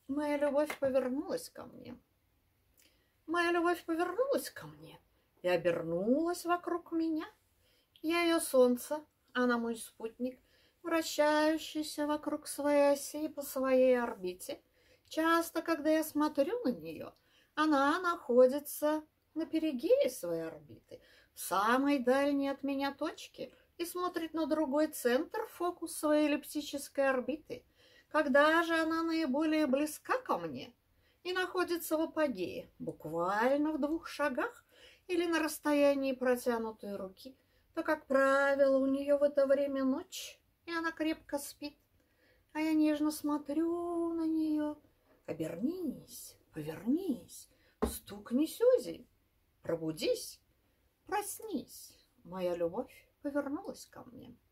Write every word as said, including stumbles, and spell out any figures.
Моя любовь повернулась ко мне. Моя любовь повернулась ко мне и обернулась вокруг меня. Я ее солнце, она мой спутник, вращающийся вокруг своей оси по своей орбите. Часто, когда я смотрю на нее, она находится на перигее своей орбиты, в самой дальней от меня точке, и смотрит на другой центр, фокус своей эллиптической орбиты. Когда же она наиболее близка ко мне и находится в апогее, буквально в двух шагах или на расстоянии протянутой руки, то, как правило, у нее в это время ночь, и она крепко спит. А я нежно смотрю на нее. Обернись, повернись, стукни Сюзи, пробудись, проснись. Моя любовь повернулась ко мне.